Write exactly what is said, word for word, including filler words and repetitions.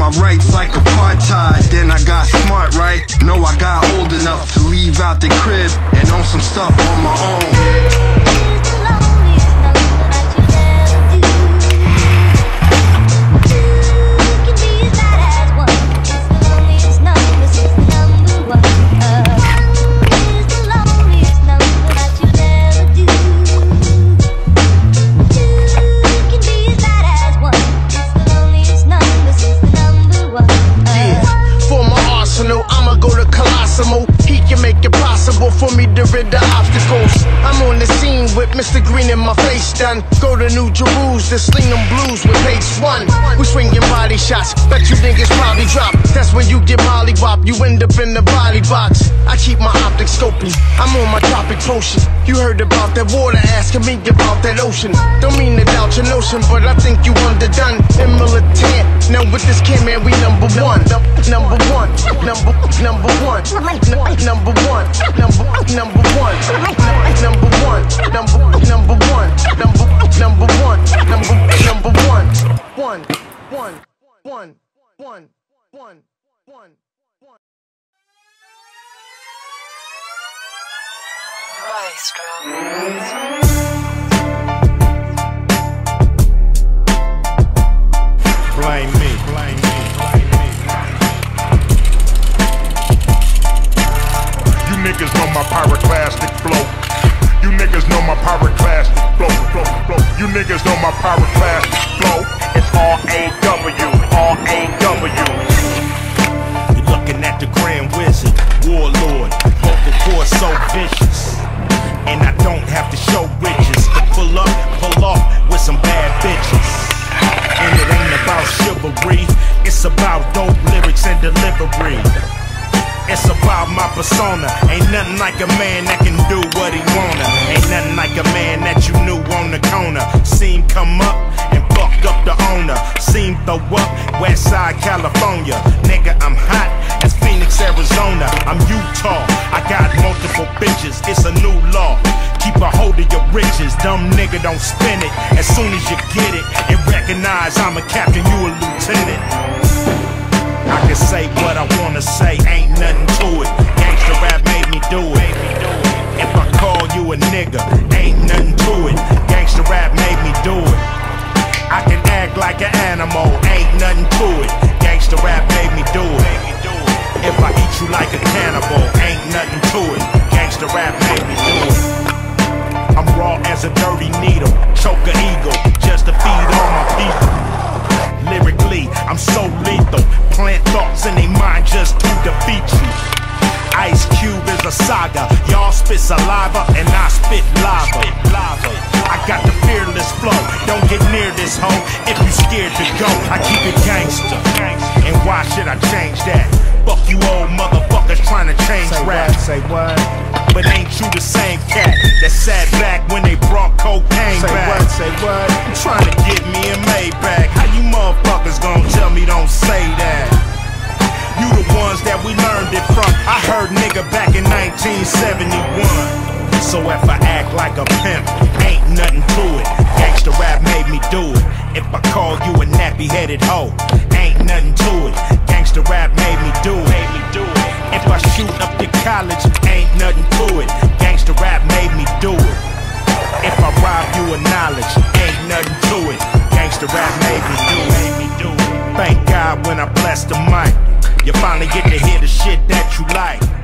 my rights like apartheid. Then I got smart, right? No, I got old enough to leave out the crib and own some stuff on my own. He can make it possible for me to rid the obstacles. I'm on the scene with Mister Green in my face done. Go to New Jerusalem to sling them blues with pace one. We swinging body shots, bet you niggas probably drop. That's when you get mollywop, you end up in the body box. I keep my optics scoping, I'm on my tropic potion. You heard about that water, asking me about that ocean. Don't mean to doubt your notion, but I think you underdone and militant. Now with this kid, man, we number one. Number one, number, number one. Number one, number, number one, number one, number, number one, number, number one, number, number one, one, one, one, one, one, one, one. Blame me, blame me, blame me. You niggas know my pyroclastic flow. You niggas know my pyroclastic flow, flow, flow. You niggas know my pyroclastic flow. It's R A W, R A W. You're looking at the Grand Wizard, Warlord, vocal cord so vicious. And I don't have to show riches to pull up, pull off with some bad bitches. And it ain't about chivalry, it's about dope lyrics and delivery. It's about my persona. Ain't nothing like a man that can do what he wanna. Ain't nothing like a man that you knew on the corner. Seen come up and fucked up the owner. Seen throw up Westside California. Nigga, I'm hot as Phoenix, Arizona. I'm Utah, I got multiple bitches. It's a new law. Keep a hold of your riches. Dumb nigga, don't spin it. As soon as you get it and recognize I'm a captain, you a lieutenant. I can say what I wanna say, ain't nothing to it. Gangsta rap made me do it. If I call you a nigga, ain't nothing to it. Gangsta rap made me do it. I can act like an animal, ain't nothing to it. Gangsta rap made me do it. If I eat you like a cannibal, ain't nothing to it. Gangsta rap made me do it. I'm raw as a dirty needle, choke an eagle, just to feed all my people. Lyrically, I'm so lethal. Plant thoughts in their mind just to defeat you. Ice Cube is a saga. Y'all spit saliva and I spit lava. I got the fearless flow. Don't get near this hoe if you scared to go. I keep it gangster. And why should I change that? Fuck you old motherfuckers trying to change rap. Say what? But ain't you the same cat that sat back when they brought cocaine Say back? what? Say what? I'm trying to get me a Maybach. How you motherfuckers gonna tell me don't say that? You the ones that we learned it from. I heard nigga back in nineteen seventy-one. So if I act like a pimp, ain't nothing to it. Gangsta rap made me do it. If I call you a nappy-headed hoe, ain't nothing to it. Gangsta rap made me do it. Made me do it. If I shoot up to college, ain't nothing to it. Gangsta rap made me do it. If I rob you of knowledge, ain't nothing to it. Gangsta rap made me do it. Made me do it. Thank God when I bless the mic, you finally get to hear the shit that you like.